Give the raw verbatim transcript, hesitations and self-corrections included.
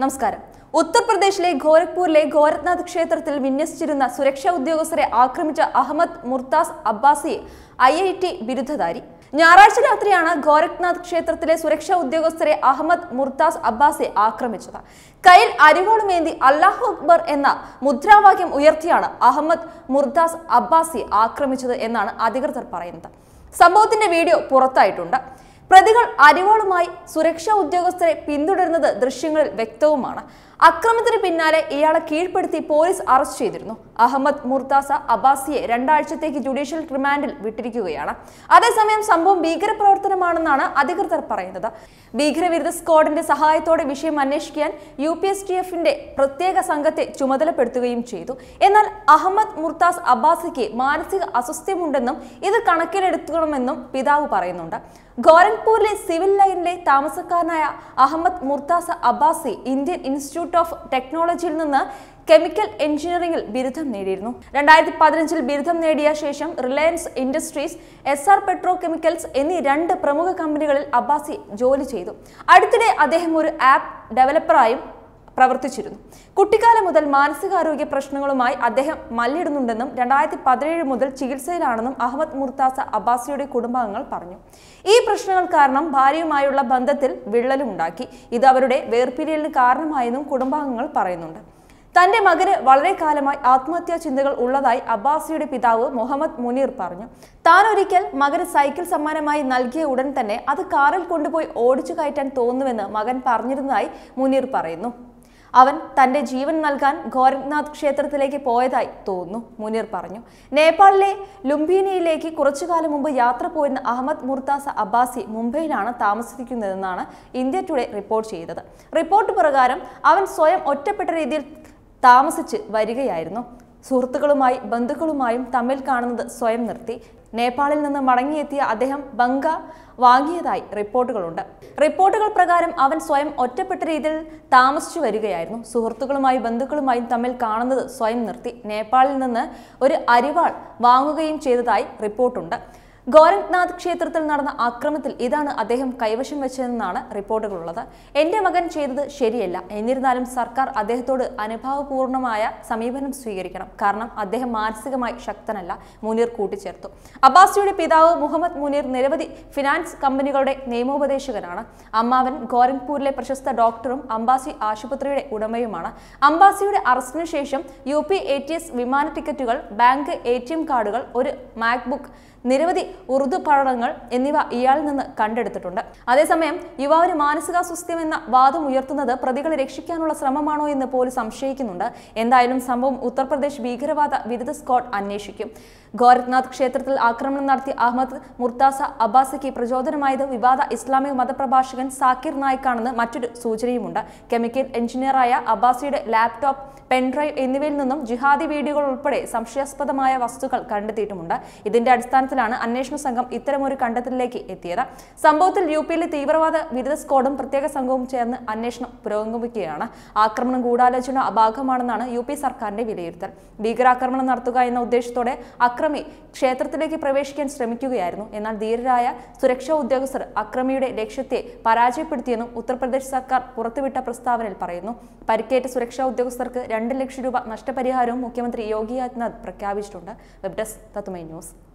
നമസ്കാരം. ഉത്തർപ്രദേശിലെ ഗോരഖ്പൂരിലെ ഗോരഖ്നാഥ് ക്ഷേത്രത്തിൽ വിന്യസിച്ചിരുന്ന സുരക്ഷാ ഉദ്യോഗസ്ഥരെ ആക്രമിച്ച Ahmad Murtaza Abbasi I I T ബിരുദധാരി. ഞായറാഴ്ച രാത്രിയാണ് ഗോരഖ്നാഥ് ക്ഷേത്രത്തിലെ സുരക്ഷാ ഉദ്യോഗസ്ഥരെ അഹമ്മദ് മുർത്താസ് അബ്ബാസി ആക്രമിച്ചത്. കയ്യിൽ അരിവാളുമേന്തി അല്ലാഹു അക്ബർ എന്ന മുദ്രാവാക്യം ഉയർത്തിയാണ് അഹമ്മദ് മുർത്താസ് അബ്ബാസി ആക്രമിച്ചത് എന്നാണ് അധികൃതർ പറയുന്നത്. സംഭവത്തിന്റെ വീഡിയോ പുറത്തായിട്ടുണ്ട്. പ്രതികൾ അരിവാളുമായി സുരക്ഷാ ഉദ്യോഗസ്ഥരെ പിന്തുടരുന്നത് ദൃശ്യങ്ങളിൽ വ്യക്തവുമാണ്. അക്രമത്തിന് പിന്നാലെ ഇയാളെ കീഴ്പ്പെടുത്തി പോലീസ് അറസ്റ്റ് ചെയ്തിരുന്നു. അഹമ്മദ് മുർത്താസ അബ്ബാസിയെ രണ്ടാഴ്ചത്തേക്ക് ജുഡീഷ്യൽ റിമാൻഡിൽ വിട്ടിരിക്കുകയാണ്. അതേസമയം സംഭവം ഭീകരപ്രവർത്തനമാണെന്നാണ് അധികൃതർ പറയുന്നത്. ഭീകരവിരുദ്ധ സ്ക്വാഡിന്റെ സഹായത്തോടെ വിഷയം അന്വേഷിക്കാൻ യു പി എസ് ടി എഫിന്റെ പ്രത്യേക സംഘത്തെ ചുമതലപ്പെടുത്തുകയും ചെയ്തു. എന്നാൽ അഹമ്മദ് മുർത്താസ് അബ്ബാസിക്ക് മാനസിക അസ്വസ്ഥ്യമുണ്ടെന്നും ഇത് കണക്കിലെടുക്കണമെന്നും പിതാവ് പറയുന്നുണ്ട്. ഗോരഖ്പൂരിലെ സിവിൽ ലൈനിലെ താമസക്കാരനായ Ahmad Murtaza Abbasi Indian Institute of ടെക്നോളജിയിൽ നിന്ന് കെമിക്കൽ എഞ്ചിനീയറിംഗിൽ ബിരുദം നേടിയിരുന്നു. രണ്ടായിരത്തി പതിനഞ്ചിൽ ബിരുദം നേടിയ ശേഷം Reliance Industries, Essar petrochemicals എന്നീ രണ്ട് പ്രമുഖ കമ്പനികളിൽ അബ്ബാസി ജോലി ചെയ്തു. അടുത്തിടെ അദ്ദേഹം ഒരു ആപ്പ് ഡെവലപ്പറായും പ്രവർത്തിച്ചിരുന്നു. കുട്ടിക്കാലം മുതൽ മാനസികാരോഗ്യ പ്രശ്നങ്ങളുമായി അദ്ദേഹം മല്ലിടുന്നുണ്ടെന്നും രണ്ടായിരത്തി പതിനേഴ് മുതൽ ചികിത്സയിലാണെന്നും അഹമ്മദ് മുർത്താസ അബ്ബാസിയുടെ കുടുംബാംഗങ്ങൾ പറഞ്ഞു. ഈ പ്രശ്നങ്ങൾ കാരണം ഭാര്യയുമായുള്ള ബന്ധത്തിൽ വിള്ളലുണ്ടാക്കി. ഇത് അവരുടെ വേർപിരിയലിന് കാരണമായെന്നും കുടുംബാംഗങ്ങൾ പറയുന്നുണ്ട്. തന്റെ മകന് വളരെ കാലമായി ആത്മഹത്യാ ചിന്തകൾ ഉള്ളതായി അബ്ബാസിയുടെ പിതാവ് മുഹമ്മദ് മുനീർ പറഞ്ഞു. താൻ ഒരിക്കൽ മകന് സൈക്കിൾ സമ്മാനമായി നൽകിയ ഉടൻ തന്നെ അത് കാറിൽ കൊണ്ടുപോയി ഓടിച്ചു കയറ്റാൻ തോന്നുമെന്ന് മകൻ പറഞ്ഞിരുന്നതായി മുനീർ പറയുന്നു. അവൻ തന്റെ ജീവൻ നൽകാൻ ഗോരഖ്നാഥ് ക്ഷേത്രത്തിലേക്ക് പോയതായി തോന്നുന്നു, മുനീർ പറഞ്ഞു. നേപ്പാളിലെ ലുംബിനിയിലേക്ക് കുറച്ചുകാലം മുമ്പ് യാത്ര പോയിരുന്ന അഹമ്മദ് മുർത്താസ അബ്ബാസി മുംബൈയിലാണ് താമസിക്കുന്നതെന്നാണ് ഇന്ത്യ ടുഡേ റിപ്പോർട്ട് ചെയ്തത്. റിപ്പോർട്ട് പ്രകാരം അവൻ സ്വയം ഒറ്റപ്പെട്ട രീതിയിൽ താമസിച്ച് വരികയായിരുന്നു. സുഹൃത്തുക്കളുമായി ബന്ധുക്കളുമായും തമ്മിൽ കാണുന്നത് സ്വയം നിർത്തി. നേപ്പാളിൽ നിന്ന് മടങ്ങിയെത്തിയ അദ്ദേഹം ബംഗ വാങ്ങിയതായി റിപ്പോർട്ടുകളുണ്ട്. റിപ്പോർട്ടുകൾ പ്രകാരം അവൻ സ്വയം ഒറ്റപ്പെട്ട രീതിയിൽ താമസിച്ചു വരികയായിരുന്നു. സുഹൃത്തുക്കളുമായി ബന്ധുക്കളുമായും തമ്മിൽ കാണുന്നത് സ്വയം നിർത്തി. നേപ്പാളിൽ നിന്ന് ഒരു അരിവാൾ വാങ്ങുകയും ചെയ്തതായി റിപ്പോർട്ടുണ്ട്. ഗോരഖ്നാഥ് ക്ഷേത്രത്തിൽ നടന്ന ആക്രമണത്തിൽ ഇതാണ് അദ്ദേഹം കൈവശം വെച്ചതെന്നാണ് റിപ്പോർട്ടുകളുള്ളത്. എന്റെ മകൻ ചെയ്തത് ശരിയല്ല. എന്നിരുന്നാലും സർക്കാർ അദ്ദേഹത്തോട് അനുഭാവപൂർണമായ സമീപനം സ്വീകരിക്കണം. കാരണം അദ്ദേഹം മാനസികമായി ശക്തനല്ല, മുനീർ കൂട്ടിച്ചേർത്തു. അബ്ബാസിയുടെ പിതാവ് മുഹമ്മദ് മുനീർ നിരവധി ഫിനാൻസ് കമ്പനികളുടെ നിയമോപദേശകനാണ്. അമ്മാവൻ ഗോരഖ്പൂരിലെ പ്രശസ്ത ഡോക്ടറും അംബാസി ആശുപത്രിയുടെ ഉടമയുമാണ്. അംബാസിയുടെ അറസ്റ്റിനു ശേഷം U P A T S വിമാന ടിക്കറ്റുകൾ, ബാങ്ക് എ ടി എം കാർഡുകൾ, ഒരു മാക്ബുക്ക്, നിരവധി ഉറുദു പഠനങ്ങൾ എന്നിവ ഇയാളിൽ നിന്ന് കണ്ടെടുത്തിട്ടുണ്ട്. അതേസമയം യുവാവിന് മാനസികാസ്വാസ്ഥ്യം എന്ന വാദം ഉയർത്തുന്നത് പ്രതികളെ രക്ഷിക്കാനുള്ള ശ്രമമാണോ എന്ന് പോലീസ് സംശയിക്കുന്നുണ്ട്. എന്തായാലും സംഭവം ഉത്തർപ്രദേശ് ഭീകരവാദ വിരുദ്ധ സ്ക്വാഡ് അന്വേഷിക്കും. ഗോരഖ്നാഥ് ക്ഷേത്രത്തിൽ ആക്രമണം നടത്തിയ അഹമ്മദ് മുർത്താസ അബ്ബാസിക്ക് പ്രചോദനമായത് വിവാദ ഇസ്ലാമിക മതപ്രഭാഷകൻ സാക്കിർ നായിക്കാണെന്ന് മറ്റൊരു സൂചനയുമുണ്ട്. കെമിക്കൽ എഞ്ചിനീയറായ അബ്ബാസിയുടെ ലാപ്ടോപ്പ്, പെൻഡ്രൈവ് എന്നിവയിൽ നിന്നും ജിഹാദി വീഡിയോകൾ ഉൾപ്പെടെ സംശയാസ്പദമായ വസ്തുക്കൾ കണ്ടെത്തിയിട്ടുമുണ്ട്. ഇതിന്റെ അടിസ്ഥാനത്തിലാണ് അന്വേഷണ സംഘം ഇത്തരമൊരു കണ്ടെത്തലിലേക്ക് എത്തിയത്. സംഭവത്തിൽ യു പിയിലെ തീവ്രവാദ വിരുദ്ധ സ്ക്വാഡും പ്രത്യേക സംഘവും ചേർന്ന് അന്വേഷണം പുരോഗമിക്കുകയാണ്. ആക്രമണം ഗൂഢാലോചന ഭാഗമാണെന്നാണ് യു പി സർക്കാരിന്റെ വിലയിരുത്തൽ. ഭീകരാക്രമണം നടത്തുക എന്ന ഉദ്ദേശത്തോടെ അക്രമി ക്ഷേത്രത്തിലേക്ക് പ്രവേശിക്കാൻ ശ്രമിക്കുകയായിരുന്നു. എന്നാൽ ധീരരായ സുരക്ഷാ ഉദ്യോഗസ്ഥർ അക്രമിയുടെ ലക്ഷ്യത്തെ പരാജയപ്പെടുത്തിയെന്നും ഉത്തർപ്രദേശ് സർക്കാർ പുറത്തുവിട്ട പ്രസ്താവനയിൽ പറയുന്നു. പരിക്കേറ്റ സുരക്ഷാ ഉദ്യോഗസ്ഥർക്ക് രണ്ട് ലക്ഷം രൂപ നഷ്ടപരിഹാരവും മുഖ്യമന്ത്രി യോഗി ആദിത്യനാഥ് പ്രഖ്യാപിച്ചിട്ടുണ്ട്. Web desk Tathwamayi news.